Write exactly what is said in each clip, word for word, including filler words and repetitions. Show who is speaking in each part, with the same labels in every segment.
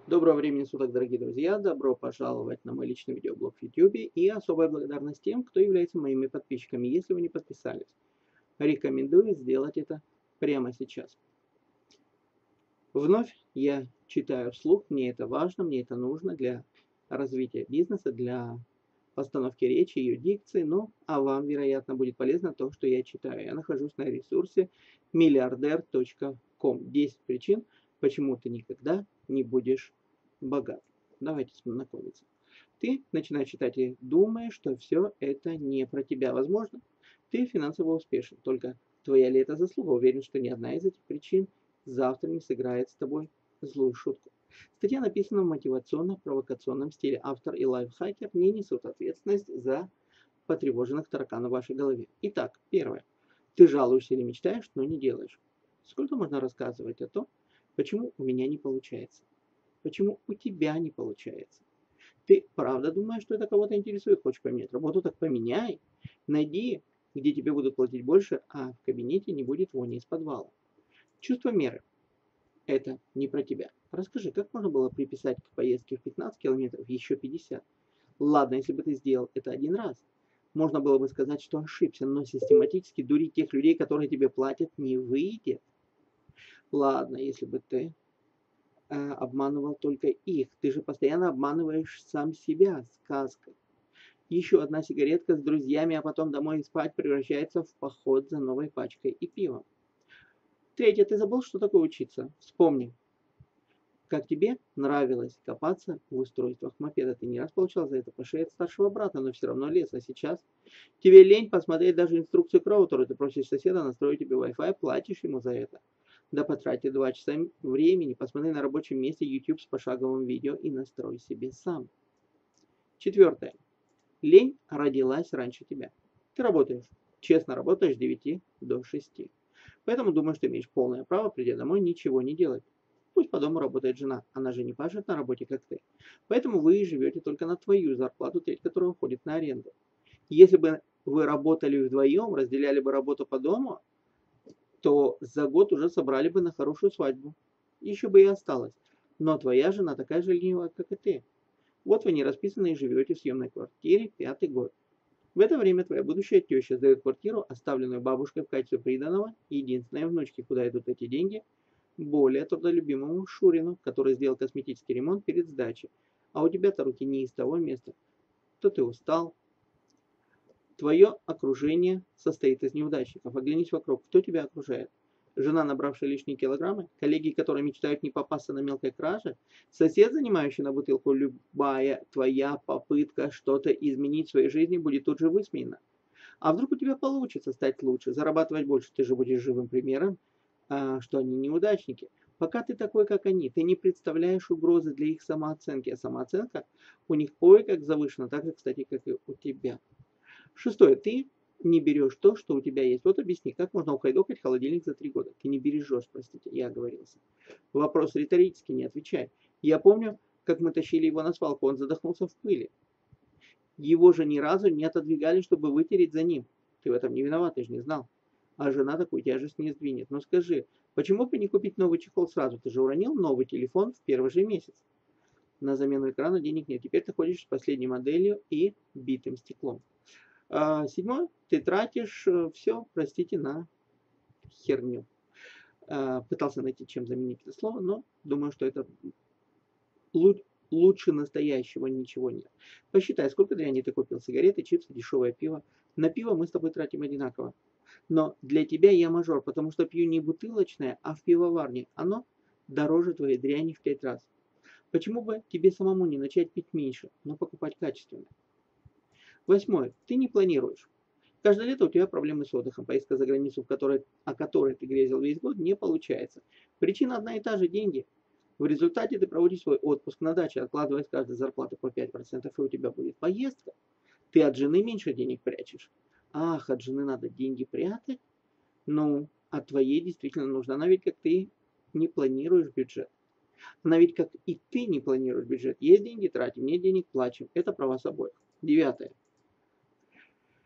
Speaker 1: Доброго времени суток, дорогие друзья! Добро пожаловать на мой личный видеоблог в YouTube и особая благодарность тем, кто является моими подписчиками. Если вы не подписались, рекомендую сделать это прямо сейчас. Вновь я читаю вслух, мне это важно, мне это нужно для развития бизнеса, для постановки речи, ее дикции, ну, а вам, вероятно, будет полезно то, что я читаю. Я нахожусь на ресурсе миллиардер точка ком. десять причин, почему ты никогда не будешь богат. Давайте знакомиться. Ты начинаешь читать и думаешь, что все это не про тебя. Возможно, ты финансово успешен, только твоя ли это заслуга? Уверен, что ни одна из этих причин завтра не сыграет с тобой злую шутку. Статья написана в мотивационно-провокационном стиле. Автор и лайфхакер не несут ответственность за потревоженных тараканов в вашей голове. Итак, первое. Ты жалуешься или мечтаешь, но не делаешь. Сколько можно рассказывать о том, почему у меня не получается? Почему у тебя не получается? Ты правда думаешь, что это кого-то интересует? Хочешь поменять работу? Так поменяй. Найди, где тебе будут платить больше, а в кабинете не будет вони из подвала. Чувство меры. Это не про тебя. Расскажи, как можно было приписать к поездке в пятнадцать километров еще пятьдесят? Ладно, если бы ты сделал это один раз. Можно было бы сказать, что ошибся, но систематически дурить тех людей, которые тебе платят, не выйдет. Ладно, если бы ты э, обманывал только их. Ты же постоянно обманываешь сам себя. Сказка. Еще одна сигаретка с друзьями, а потом домой спать превращается в поход за новой пачкой и пивом. Третье. Ты забыл, что такое учиться? Вспомни. Как тебе нравилось копаться в устройствах мопеда? Ты не раз получал за это по шее от старшего брата, но все равно лез. А сейчас тебе лень посмотреть даже инструкцию к роутеру. Ты просишь соседа настроить тебе Wi-Fi, платишь ему за это. Да потрати два часа времени, посмотри на рабочем месте YouTube с пошаговым видео и настрой себе сам. Четвертое. Лень родилась раньше тебя. Ты работаешь, честно работаешь с девяти до шести. Поэтому думаешь, что имеешь полное право, придя домой, ничего не делать. Пусть по дому работает жена, она же не пашет на работе, как ты. Поэтому вы живете только на твою зарплату, треть которой уходит на аренду. Если бы вы работали вдвоем, разделяли бы работу по дому, то за год уже собрали бы на хорошую свадьбу. Еще бы и осталось. Но твоя жена такая же ленивая, как и ты. Вот вы не расписаны и живете в съемной квартире пятый год. В это время твоя будущая теща сдает квартиру, оставленную бабушкой в качестве приданого, единственной внучки. Куда идут эти деньги? Более трудолюбимому Шурину, который сделал косметический ремонт перед сдачей. А у тебя-то руки не из того места. То ты устал. Твое окружение состоит из неудачников. Оглянись вокруг. Кто тебя окружает? Жена, набравшая лишние килограммы? Коллеги, которые мечтают не попасться на мелкой краже? Сосед, занимающий на бутылку? Любая твоя попытка что-то изменить в своей жизни будет тут же высмеяна. А вдруг у тебя получится стать лучше, зарабатывать больше? Ты же будешь живым примером, что они неудачники. Пока ты такой, как они, ты не представляешь угрозы для их самооценки. А самооценка у них ой как завышена, так же, кстати, как и у тебя. Шестое. Ты не берешь то, что у тебя есть. Вот объясни, как можно ухайдокать холодильник за три года? Ты не бережешь, простите, я оговорился. Вопрос риторический, не отвечай. Я помню, как мы тащили его на свалку, он задохнулся в пыли. Его же ни разу не отодвигали, чтобы вытереть за ним. Ты в этом не виноват, ты же не знал. А жена такую тяжесть не сдвинет. Но скажи, почему бы не купить новый чехол сразу? Ты же уронил новый телефон в первый же месяц. На замену экрана денег нет. Теперь ты ходишь с последней моделью и битым стеклом. А, седьмое. Ты тратишь все, простите, на херню. А, пытался найти, чем заменить это слово, но думаю, что это лучше настоящего ничего нет. Посчитай, сколько дряни ты купил: сигареты, чипсы, дешевое пиво. На пиво мы с тобой тратим одинаково. Но для тебя я мажор, потому что пью не бутылочное, а в пивоварне. Оно дороже твоей дряни в пять раз. Почему бы тебе самому не начать пить меньше, но покупать качественно? Восьмое. Ты не планируешь. Каждое лето у тебя проблемы с отдыхом. Поездка за границу, в которой, о которой ты грезил весь год, не получается. Причина одна и та же – деньги. В результате ты проводишь свой отпуск на даче, откладывая с каждой зарплаты по пять процентов, и у тебя будет поездка. Ты от жены меньше денег прячешь. Ах, от жены надо деньги прятать? Ну, от твоей действительно нужно. Она ведь, как ты, не планируешь бюджет. Она ведь, как и ты, не планируешь бюджет. Есть деньги – тратим, нет денег – плачем. Это про вас обоих. Девятое.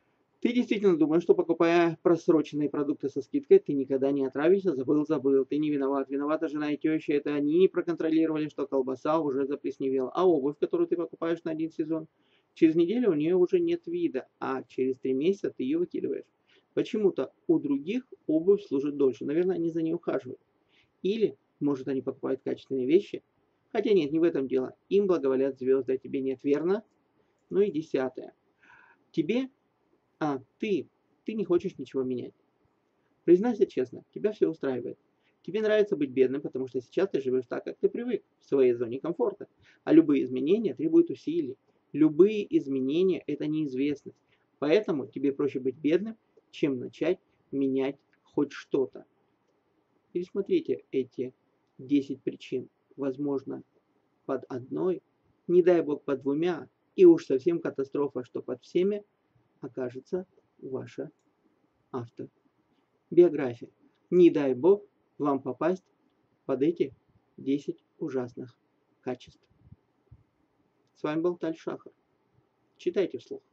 Speaker 1: Ты действительно думаешь, что покупая просроченные продукты со скидкой, ты никогда не отравишься? Забыл, забыл. Ты не виноват. Виновата жена и теща. Это они не проконтролировали, что колбаса уже заплесневела. А обувь, которую ты покупаешь на один сезон, через неделю у нее уже нет вида, а через три месяца ты ее выкидываешь. Почему-то у других обувь служит дольше. Наверное, они за ней ухаживают. Или, может, они покупают качественные вещи. Хотя нет, не в этом дело. Им благоволят звезды, а тебе нет, верно? Ну и десятое. Тебе а, ты, ты не хочешь ничего менять. Признайся честно, тебя все устраивает. Тебе нравится быть бедным, потому что сейчас ты живешь так, как ты привык, в своей зоне комфорта. А любые изменения требуют усилий. Любые изменения – это неизвестность. Поэтому тебе проще быть бедным, чем начать менять хоть что-то. Пересмотрите эти десять причин. Возможно, под одной, не дай бог под двумя, и уж совсем катастрофа, что под всеми окажется ваша автобиография. Не дай бог вам попасть под эти десять ужасных качеств. С вами был Таль Шахар. Читайте вслух.